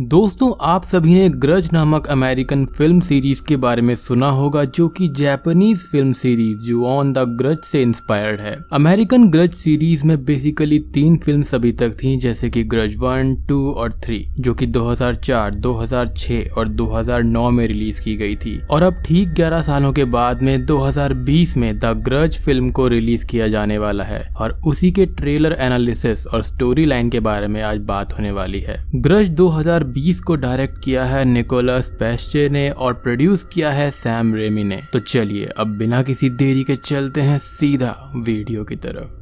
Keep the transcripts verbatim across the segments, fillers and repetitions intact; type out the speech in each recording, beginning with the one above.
दोस्तों, आप सभी ने ग्रज नामक अमेरिकन फिल्म सीरीज के बारे में सुना होगा, जो कि जापानीज फिल्म सीरीज जो ऑन द ग्रज से इंस्पायर्ड है। अमेरिकन ग्रज सीरीज में बेसिकली तीन फिल्म अभी तक थी, जैसे कि ग्रज वन, टू और थ्री, जो कि दो हज़ार चार, दो हज़ार छह और दो हज़ार नौ में रिलीज की गई थी। और अब ठीक ग्यारह सालों के बाद में दो हज़ार बीस में द ग्रज फिल्म को रिलीज किया जाने वाला है, और उसी के ट्रेलर एनालिसिस और स्टोरी लाइन के बारे में आज बात होने वाली है। ग्रज दो हज़ार बीस को डायरेक्ट किया है निकोलस पेस्चे ने और प्रोड्यूस किया है सैम रेमी ने। तो चलिए अब बिना किसी देरी के चलते हैं सीधा वीडियो की तरफ।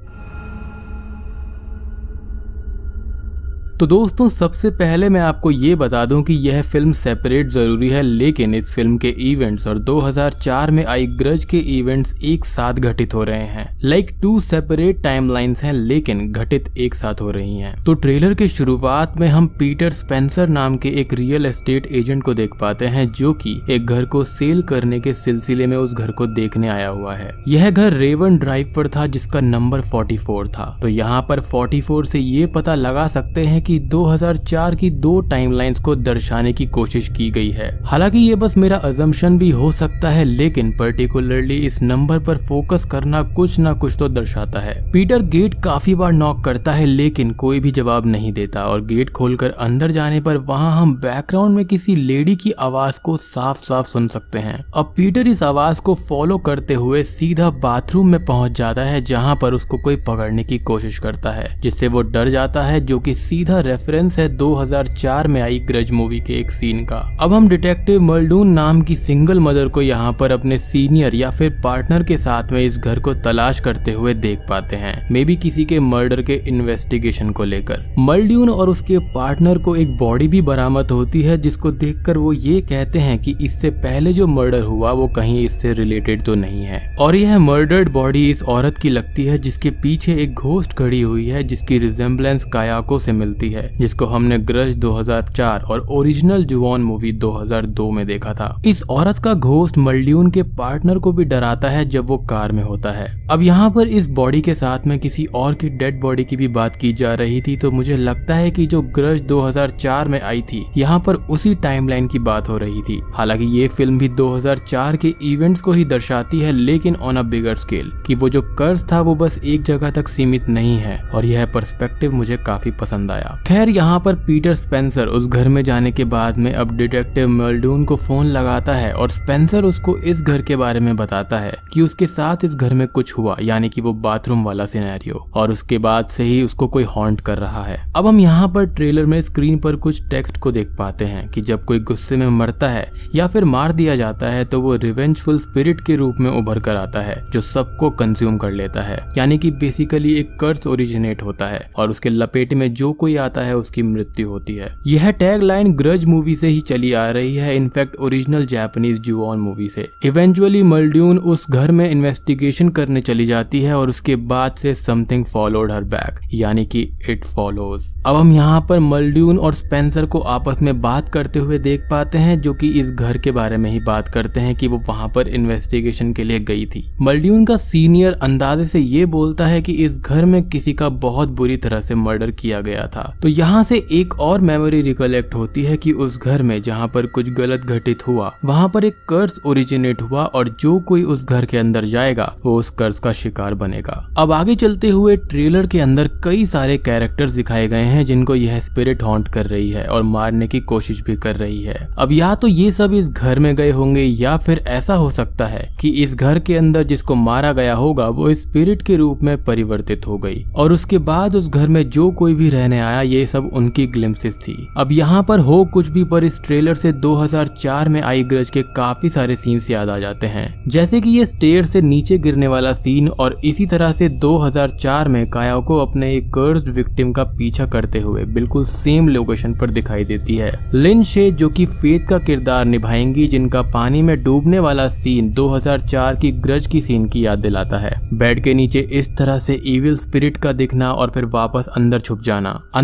तो दोस्तों, सबसे पहले मैं आपको ये बता दूं कि यह फिल्म सेपरेट जरूरी है, लेकिन इस फिल्म के इवेंट्स और दो हज़ार चार में आई ग्रज के इवेंट्स एक साथ घटित हो रहे हैं। लाइक टू सेपरेट टाइमलाइंस हैं, लेकिन घटित एक साथ हो रही हैं। तो ट्रेलर के शुरुआत में हम पीटर स्पेंसर नाम के एक रियल एस्टेट एजेंट को देख पाते हैं, जो कि एक घर को सेल करने के सिलसिले में उस घर को देखने आया हुआ है। यह घर रेवन ड्राइव पर था, जिसका नंबर चौवालीस था। तो यहाँ पर चौवालीस से ये पता लगा सकते हैं कि दो हज़ार चार की दो टाइमलाइंस को दर्शाने की कोशिश की गई है। हालांकि ये बस मेरा अजम्पशन भी हो सकता है, लेकिन पर्टिकुलरली इस नंबर पर फोकस करना कुछ ना कुछ तो दर्शाता है। पीटर गेट काफी बार नॉक करता है, लेकिन कोई भी जवाब नहीं देता, और गेट खोलकर अंदर जाने पर वहां हम बैकग्राउंड में किसी लेडी की आवाज को साफ साफ सुन सकते हैं। अब पीटर इस आवाज को फॉलो करते हुए सीधा बाथरूम में पहुंच जाता है, जहां पर उसको कोई पकड़ने की कोशिश करता है, जिससे वो डर जाता है, जो कि सीधा रेफरेंस है दो हज़ार चार में आई ग्रज मूवी के एक सीन का। अब हम डिटेक्टिव मल्डून नाम की सिंगल मदर को यहाँ पर अपने सीनियर या फिर पार्टनर के साथ में इस घर को तलाश करते हुए देख पाते हैं, मे बी किसी के मर्डर के इन्वेस्टिगेशन को लेकर। मल्डून और उसके पार्टनर को एक बॉडी भी बरामद होती है, जिसको देखकर वो ये कहते हैं कि इससे पहले जो मर्डर हुआ वो कहीं इससे रिलेटेड तो नहीं है। और यह मर्डर्ड बॉडी इस औरत की लगती है, जिसके पीछे एक घोस्ट खड़ी हुई है, जिसकी रिजेम्बलेंस कायाको से मिलती है, जिसको हमने ग्रज दो हज़ार चार और ओरिजिनल जुवान मूवी दो हज़ार दो में देखा था। इस औरत का घोस्ट मल्ड्यून के पार्टनर को भी डराता है जब वो कार में होता है। अब यहाँ पर इस बॉडी के साथ में किसी और की डेड बॉडी की भी बात की जा रही थी, तो मुझे लगता है कि जो ग्रज दो हज़ार चार में आई थी, यहाँ पर उसी टाइमलाइन की बात हो रही थी। हालांकि ये फिल्म भी दो हज़ार चार के इवेंट्स को ही दर्शाती है, लेकिन ऑन अ बिगर स्केल, कि वो जो कर्ज था वो बस एक जगह तक सीमित नहीं है, और यह पर्सपेक्टिव मुझे काफी पसंद आया। खैर, यहाँ पर पीटर स्पेंसर उस घर में जाने के बाद में अब डिटेक्टिव मल्डून को फोन लगाता है, और स्पेंसर उसको इस घर के बारे में बताता है कि उसके साथ इस घर में कुछ हुआ, यानी कि वो बाथरूम वाला सिनेरियो, और उसके बाद से ही उसको कोई हॉन्ट कर रहा है। अब हम यहाँ पर ट्रेलर में स्क्रीन पर कुछ टेक्स्ट को देख पाते हैं कि जब कोई गुस्से में मरता है या फिर मार दिया जाता है, तो वो रिवेंजफुल स्पिरिट के रूप में उभर कर आता है, जो सबको कंज्यूम कर लेता है, यानी कि बेसिकली एक कर्स ओरिजिनेट होता है, और उसके लपेटे में जो कोई आता है उसकी मृत्यु होती है। यह टैग लाइन ग्रज मूवी से ही चली आ रही है, in fact original Japanese Juon movie से। इवेंचुअली मल्ड्यून उस घर में इन्वेस्टिगेशन करने चली जाती है, और उसके बाद से समथिंग फॉलोड हर बैक, यानी कि इट फॉलोज। अब हम यहाँ पर मल्ड्यून और स्पेंसर को आपस में बात करते हुए देख पाते हैं, जो कि इस घर के बारे में ही बात करते हैं कि वो वहाँ पर इन्वेस्टिगेशन के लिए गई थी। मल्ड्यून का सीनियर अंदाजे से ये बोलता है कि इस घर में किसी का बहुत बुरी तरह से मर्डर किया गया था। तो यहाँ से एक और मेमोरी रिकलेक्ट होती है कि उस घर में जहाँ पर कुछ गलत घटित हुआ, वहाँ पर एक कर्स ओरिजिनेट हुआ, और जो कोई उस घर के अंदर जाएगा वो उस कर्स का शिकार बनेगा। अब आगे चलते हुए ट्रेलर के अंदर कई सारे कैरेक्टर्स दिखाए गए हैं, जिनको यह स्पिरिट हॉन्ट कर रही है और मारने की कोशिश भी कर रही है। अब या तो ये सब इस घर में गए होंगे, या फिर ऐसा हो सकता है कि इस घर के अंदर जिसको मारा गया होगा वो स्पिरिट के रूप में परिवर्तित हो गई, और उसके बाद उस घर में जो कोई भी रहने आया ये सब उनकी ग्लिम्पसेस थी। अब यहाँ पर हो कुछ भी, पर इस ट्रेलर से दो हज़ार चार में आई ग्रज के काफी सारे सीन्स याद आ जाते हैं, जैसे कि ये स्टेयर से नीचे गिरने वाला सीन, और इसी तरह से दो हज़ार चार में काया को अपने एक कर्स्ड विक्टिम का पीछा करते हुए बिल्कुल सेम लोकेशन पर दिखाई देती है। लिन शे, जो कि फेथ का किरदार निभाएंगी, जिनका पानी में डूबने वाला सीन दो हज़ार चार की ग्रज की सीन की याद दिलाता है। बेड के नीचे इस तरह से इविल स्पिरिट का दिखना और फिर वापस अंदर छुप जाना।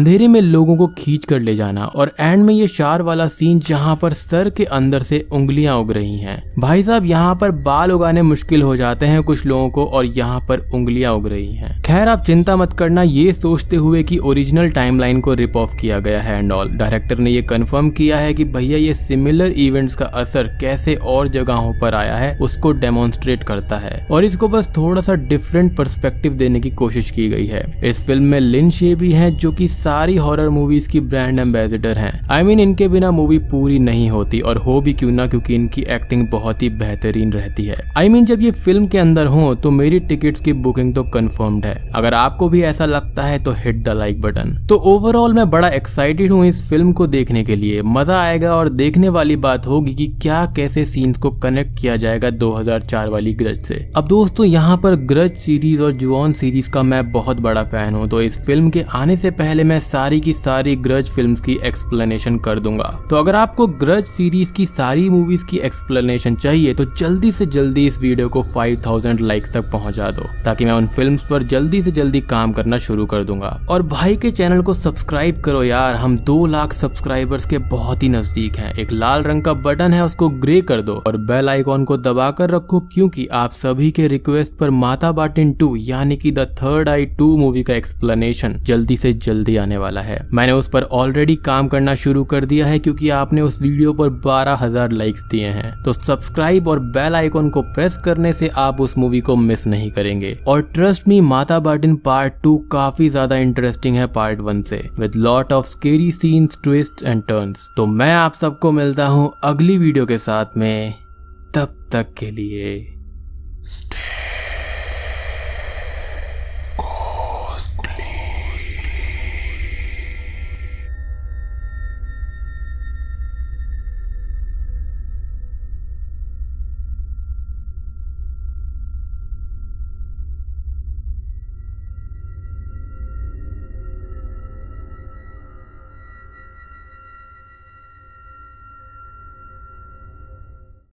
अंधेरे में लोगों को खींच कर ले जाना, और एंड में ये शार वाला सीन जहाँ पर सर के अंदर से उंगलियां उग रही हैं। भाई साहब यहाँ पर बाल उगाने मुश्किल हो जाते हैं कुछ लोगों को, और यहाँ पर उंगलियां उग रही हैं। खैर आप चिंता मत करना, ये सोचते हुए कि ओरिजिनल टाइमलाइन को रिप ऑफ किया गया है एंड ऑल। डायरेक्टर ने ये कंफर्म किया है कि भैया ये सिमिलर इवेंट्स का असर कैसे और जगहों पर आया है उसको डेमोन्स्ट्रेट करता है, और इसको बस थोड़ा सा डिफरेंट पर्सपेक्टिव देने की कोशिश की गई है। इस फिल्म में लिन शे भी हैं जो कि सारी हॉरर मूवीज की ब्रांड एम्बेसडर हैं। आई मीन इनके बिना मूवी पूरी नहीं होती, और हो भी क्यों ना, क्योंकि इनकी एक्टिंग बहुत ही बेहतरीन रहती है। आई मीन जब ये फिल्म के अंदर हो तो मेरी टिकट्स की बुकिंग तो कंफर्म्ड है। अगर आपको भी ऐसा लगता है तो हिट द लाइक बटन। तो ओवरऑल मैं बड़ा एक्साइटेड हूँ इस फिल्म को देखने के लिए। मजा आएगा, और देखने वाली बात होगी कि क्या कैसे सीन्स को कनेक्ट किया जाएगा दो हज़ार चार वाली ग्रज से। अब दोस्तों यहाँ पर ग्रज सीरीज और जुऑन सीरीज का मैं बहुत बड़ा फैन हूँ, तो इस फिल्म के आने से पहले मैं सारी की सारी ग्रज फिल्म्स की एक्सप्लेनेशन कर दूंगा। तो अगर आपको ग्रज सीरीज की सारी मूवीज की एक्सप्लेनेशन चाहिए तो जल्दी से जल्दी इस वीडियो को पाँच हज़ार लाइक्स तक पहुंचा दो, ताकि मैं उन फिल्म्स पर जल्दी से जल्दी काम करना शुरू कर दूंगा। और भाई के चैनल को सब्सक्राइब करो यार, हम दो लाख सब्सक्राइबर्स के बहुत ही नजदीक हैं। एक लाल रंग का बटन है उसको ग्रे कर दो, और बेल आइकॉन को दबा कर रखो, क्योंकि आप सभी के रिक्वेस्ट पर माता बाटिन टू यानी कि the third eye two movie का एक्सप्लेनेशन जल्दी से जल्दी आने वाला है। मैंने उस पर ऑलरेडी काम करना शुरू कर दिया है, क्योंकि आपने उस वीडियो पर बारह हज़ार लाइक्स दिए हैं। तो सब्सक्राइब और बेल आइकॉन को प्रेस करने से आप उस मूवी को मिस नहीं करेंगे। और ट्रस्ट मी, माता बाटिन पार्ट टू काफी ज्यादा इंटरेस्टिंग है पार्ट वन से, with lot of scary scenes, twist and turns. तो मैं आप सबको मिलता हूँ अगली वीडियो के साथ में, तब तक के लिए